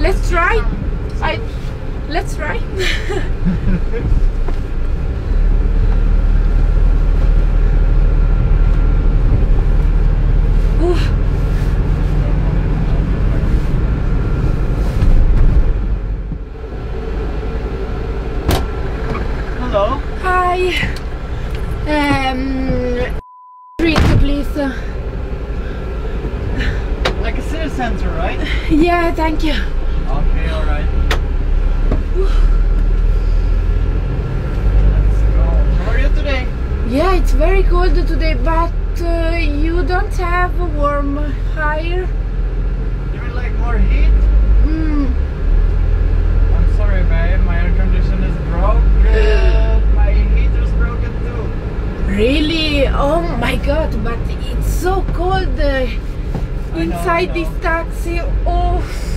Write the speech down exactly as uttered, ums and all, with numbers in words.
let's try. I let's try. Hello. Hi. Um, treat, please. Like a city center, right? Yeah, thank you. Okay, alright. Let's go. How are you today? Yeah, it's very cold today, but uh, you don't have a warm higher. You would like more heat? Mm. I'm sorry, babe. My air conditioner is broken. My heater's broken too. Really? Oh my god, but it's so cold uh, I know, inside I know. this taxi. Oh.